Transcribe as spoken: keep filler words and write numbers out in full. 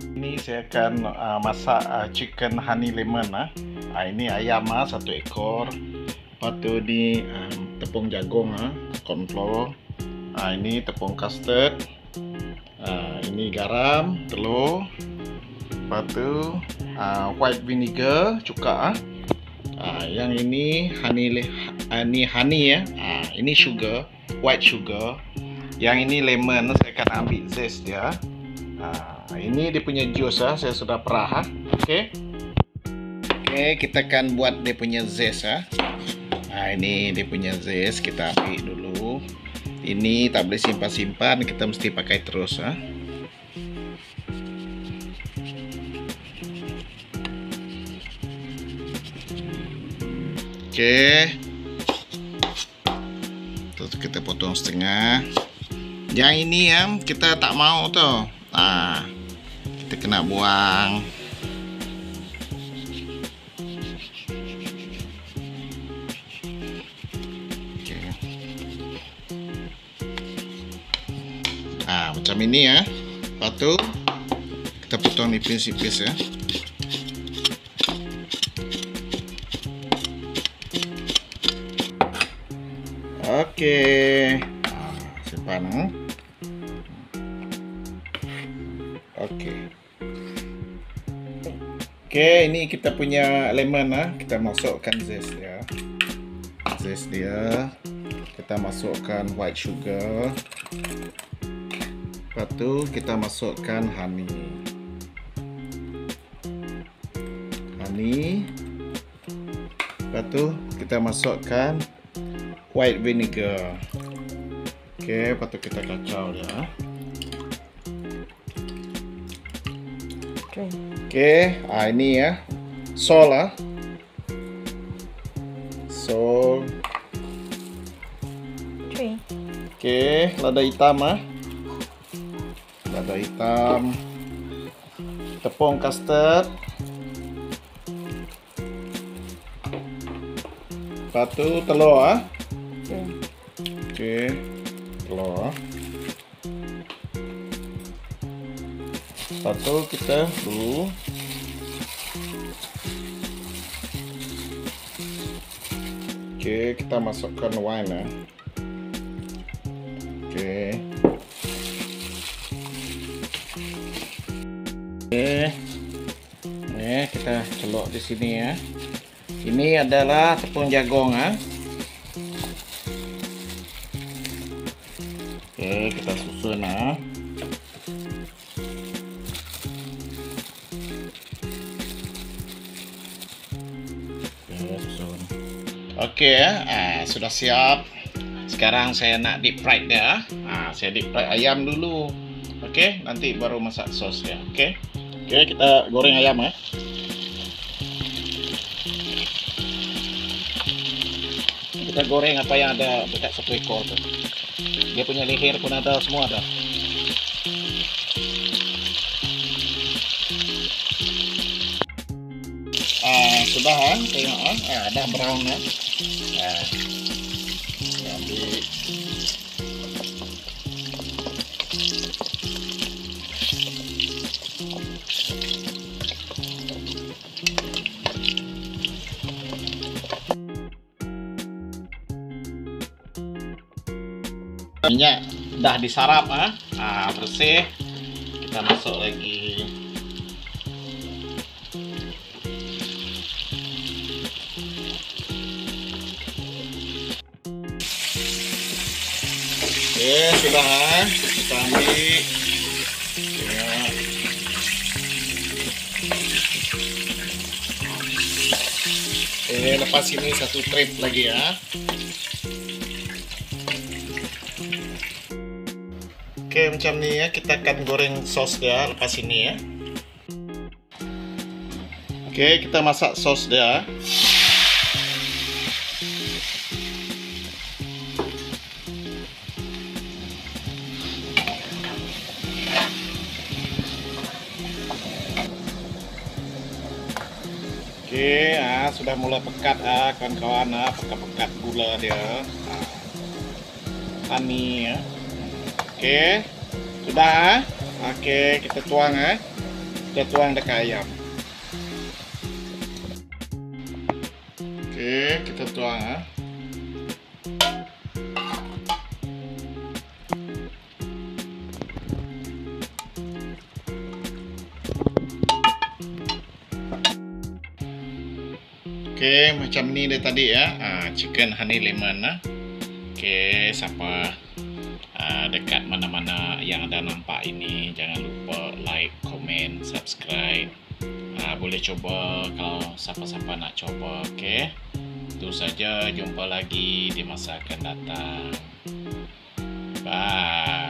Ini saya akan uh, masak uh, chicken honey lemon. Ah. Uh, ini ayam ah, satu ekor. Lepas tu ni um, tepung jagung, ah, corn flour. Uh, ini tepung custard. Uh, ini garam, telur. Lepas tu uh, white vinegar, cuka. Ah. Uh, yang ini honey, uh, ini honey ya. Uh, ini sugar, white sugar. Yang ini lemon, saya akan ambil zest dia. Nah, ini dia punya jus ah, saya sudah perah. Ah. Okey. Okey, kita akan buat dia punya zest ah. Nah, ini dia punya zest, kita ambil dulu. Ini tak boleh simpan-simpan, kita mesti pakai terus ah. Okey. Terus kita potong setengah. Yang ini ya, kita tak mau tuh. Nah, kita kena buang. Oke. Nah, macam ini ya. Lepas tu kita potong nipis-nipis ya. Oke. Nah, simpan. Hmm? Oke. Oke, ini kita punya lemon ah. Kita masukkan zest dia. Zest dia. Kita masukkan white sugar. Lepas tu kita masukkan honey. Honey. Lepas tu kita masukkan white vinegar. Oke, lepas tu kita kacau dia. Oke, okay. Ah, ini ya, sol ah, sol. Oke, okay. Lada hitam ah, lada hitam, tepung custard, batu telur ah, oke, okay. Telur. Satu kita dulu. Oke, kita masukkan wine ya. Oke. Oke. Nih, kita celok di sini ya. Ini adalah tepung jagung ya. Oke, kita susun ya. Oke ya, ah, sudah siap. Sekarang saya nak deep fried dia. Ah, saya deep fried ayam dulu. Oke, nanti baru masak sosnya. Oke, oke kita goreng ayam ya. Kita goreng apa yang ada dekat satu ekor tuh. Dia punya leher pun ada, semua ada. Ah, sudah kan? Tengok ah, ah ada brown ya. Nah, ambil. Minyak dah disarap ah, ah bersih. Kita masuk lagi. Oke, sudah kita ambil ya. Oke, lepas ini satu trip lagi ya. Oke, macam ni ya, kita akan goreng sos dia lepas ini ya. Oke, kita masak sos dia. Oke, ah, sudah mulai pekat ah, kawan-kawan ah, pekat-pekat gula dia. Ah. Honey ya. Oke, sudah ah. Oke, kita tuang ah. Kita tuang dekat ayam. Oke, kita tuang ah. Oke, macam ni dia tadi ya. Ah, chicken honey lemon ah. Oke, siapa ah, dekat mana-mana yang ada nampak ini, jangan lupa like, komen, subscribe. Ah, boleh coba kalau siapa-siapa nak coba. Oke, itu saja. Jumpa lagi di masa akan datang. Bye.